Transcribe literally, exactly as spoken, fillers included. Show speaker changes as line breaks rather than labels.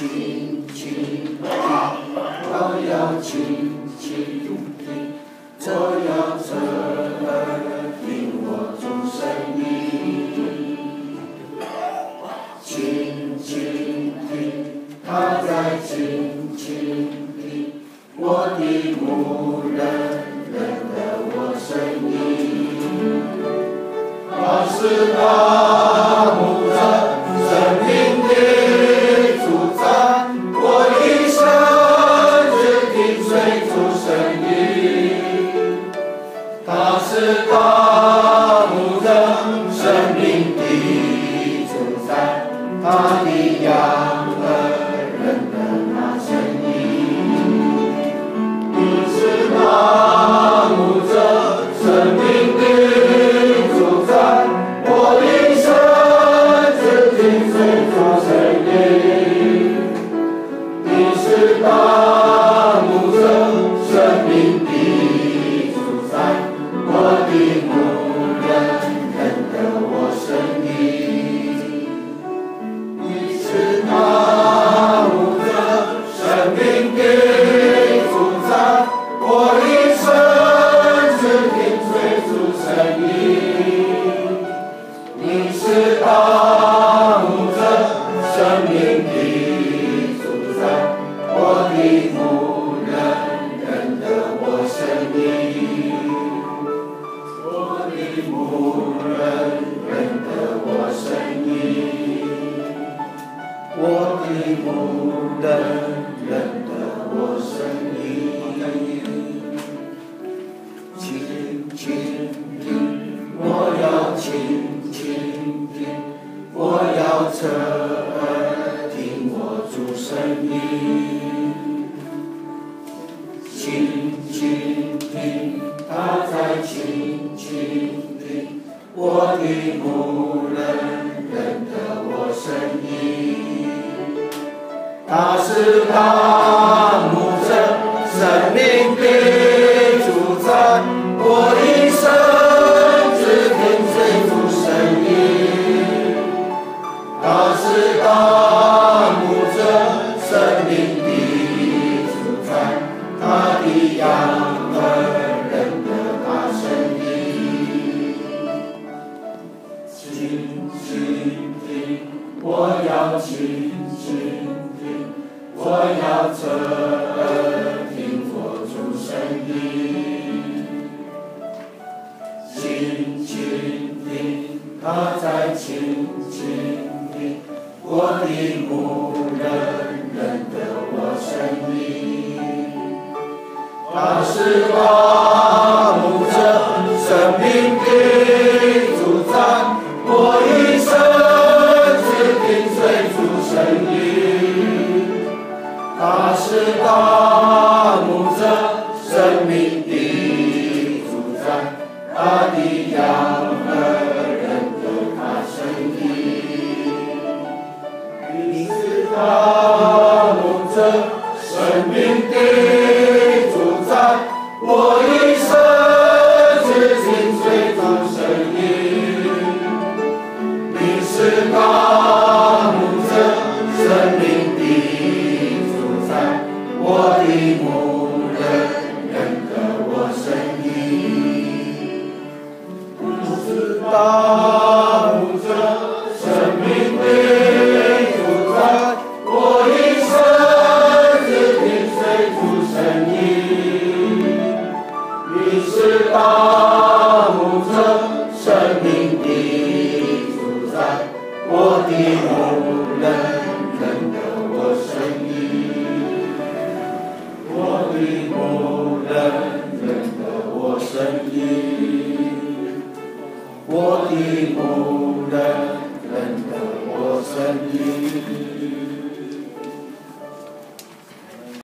倾倾听，我要倾倾听，我要侧耳听我主声音。倾倾听，他在倾倾听，我的牧人认得我声音。他是大牧者，生命的主宰，我一生只听随主声音。他是大牧者，生命的主宰，他的羊儿认得他声音。你是大牧者，生命的主宰，我一生只听随主声音。你是大牧者，生命的主宰，我的牧人认得我声音。你是大牧者，生命的主宰，我一生只听随主声音。你是大牧者，生命的主宰，我的牧人认得我声音。我的牧人认得我声音。我的牧人认得我声音。倾倾听，我要倾倾听，我要侧耳听我主声音。倾倾听，他在倾倾听，我的牧人认得我声音。他是大牧者，生命的主宰，我一生只听随主声音。他是大牧者，生命的主宰，他的羊儿认得他声音。倾倾听，我要倾倾听，我要侧耳听我主声音。倾倾听，他在倾倾听，我的牧人认得我声音。他是大牧者，生命的主宰，我一生只听随主声音。他是大牧者，生命的主宰，他的羊儿认得他声音。你是大牧者，生命的主宰，我一生只听随主声音。你是大牧者，生命的主宰，我的牧人认得我声音。你是大牧者，生命的主宰，我一生只听随主声音。你是大牧者，生命的主宰，我的牧人认得我声音。我的牧人认得我声音。我的牧人认得我声音。